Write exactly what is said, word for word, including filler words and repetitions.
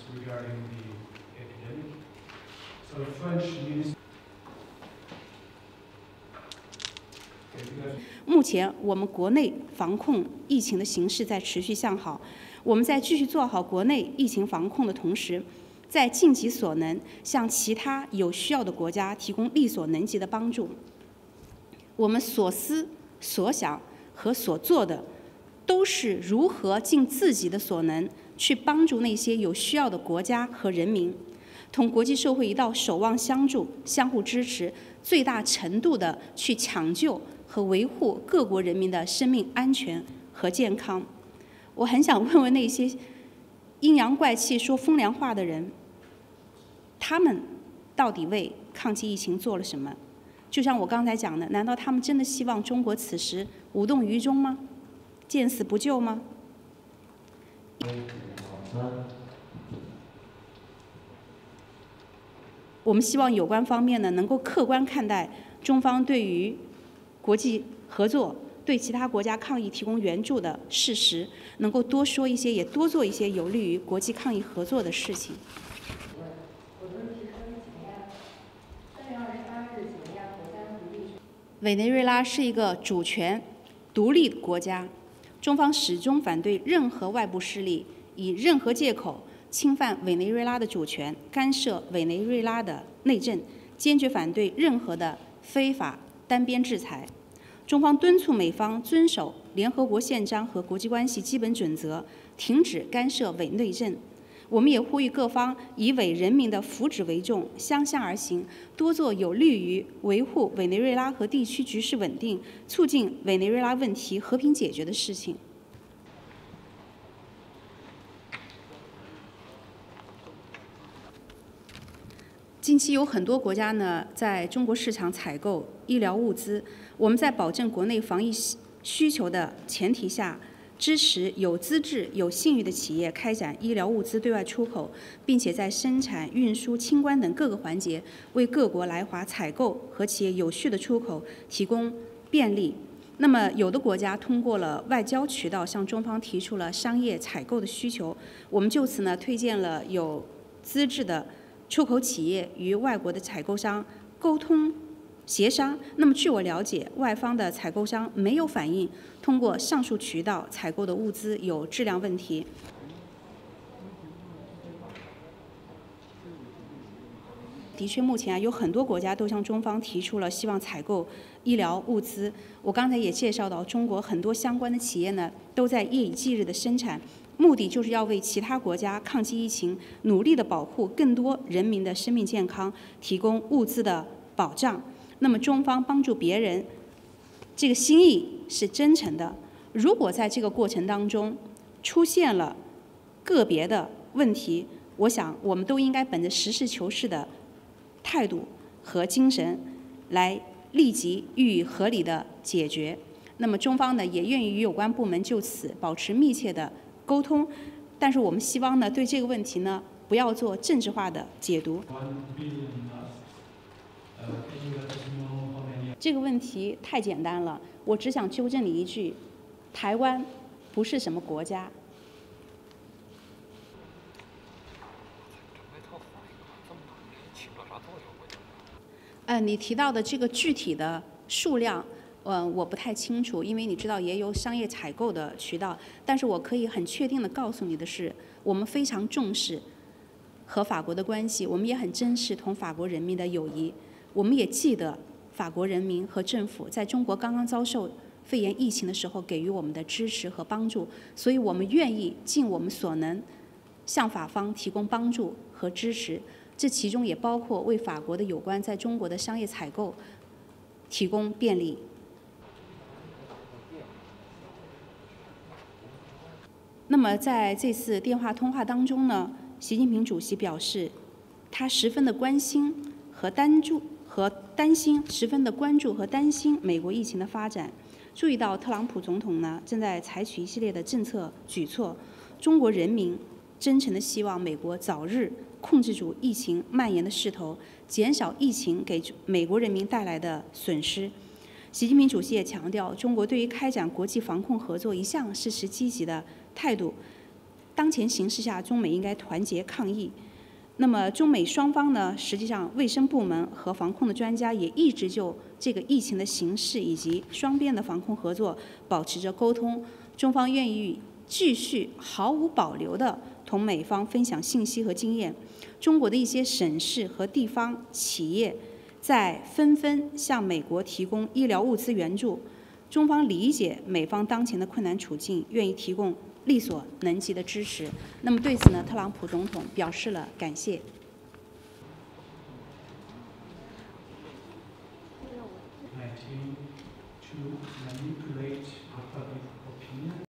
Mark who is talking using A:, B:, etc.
A: regarding the epidemic. So French minister.
B: 目前，我们国内防控疫情的形势在持续向好。我们在继续做好国内疫情防控的同时，在尽己所能向其他有需要的国家提供力所能及的帮助。我们所思所想和所做的，都是如何尽自己的所能去帮助那些有需要的国家和人民，同国际社会一道守望相助、相互支持，最大程度的去抢救和维护各国人民的生命安全和健康。我很想问问那些阴阳怪气、说风凉话的人，他们到底为抗击疫情做了什么？就像我刚才讲的，难道他们真的希望中国此时无动于衷吗？见死不救吗？我们希望有关方面呢，能够客观看待中方对于国际合作、对其他国家抗疫提供援助的事实，能够多说一些，也多做一些有利于国际抗疫合作的事情。委内瑞拉是一个主权独立的国家，中方始终反对任何外部势力以任何借口侵犯委内瑞拉的主权，干涉委内瑞拉的内政，坚决反对任何的非法单边制裁。中方敦促美方遵守联合国宪章和国际关系基本准则，停止干涉委内政。我们也呼吁各方以委人民的福祉为重，相向而行，多做有利于维护委内瑞拉和地区局势稳定、促进委内瑞拉问题和平解决的事情。近期有很多国家呢在中国市场采购医疗物资，我们在保证国内防疫需求的前提下，支持有资质、有信誉的企业开展医疗物资对外出口，并且在生产、运输、清关等各个环节为各国来华采购和企业有序的出口提供便利。那么，有的国家通过了外交渠道向中方提出了商业采购的需求，我们就此呢推荐了有资质的出口企业与外国的采购商沟通协商。那么据我了解，外方的采购商没有反映通过上述渠道采购的物资有质量问题。的确，目前啊有很多国家都向中方提出了希望采购医疗物资。我刚才也介绍到，中国很多相关的企业呢都在夜以继日的生产，目的就是要为其他国家抗击疫情，努力的保护更多人民的生命健康，提供物资的保障。那么中方帮助别人，这个心意是真诚的。如果在这个过程当中出现了个别的问题，我想我们都应该本着实事求是的态度和精神，来立即予以合理的解决。那么中方呢，也愿意与有关部门就此保持密切的沟通，但是我们希望呢，对这个问题呢，不要做政治化的解读。这个问题太简单了，我只想纠正你一句：台湾不是什么国家。呃，你提到的这个具体的数量，嗯、呃，我不太清楚，因为你知道也有商业采购的渠道。但是我可以很确定的告诉你的是，我们非常重视和法国的关系，我们也很珍视同法国人民的友谊，我们也记得法国人民和政府在中国刚刚遭受肺炎疫情的时候给予我们的支持和帮助，所以我们愿意尽我们所能向法方提供帮助和支持。这其中也包括为法国的有关在中国的商业采购提供便利。那么在这次电话通话当中呢，习近平主席表示，他十分的关心和担注和担心，十分的关注和担心美国疫情的发展。注意到特朗普总统呢正在采取一系列的政策举措，中国人民真诚的希望美国早日控制住疫情蔓延的势头，减少疫情给美国人民带来的损失。习近平主席也强调，中国对于开展国际防控合作一向是持积极的态度， 当前形势下，中美应该团结抗疫。那么，中美双方呢，实际上卫生部门和防控的专家也一直就这个疫情的形势以及双边的防控合作保持着沟通。中方愿意继续毫无保留地同美方分享信息和经验。中国的一些省市和地方企业在纷纷向美国提供医疗物资援助。中方理解美方当前的困难处境，愿意提供力所能及的支持。那么对此呢，特朗普总统表示了感谢。
A: nineteen two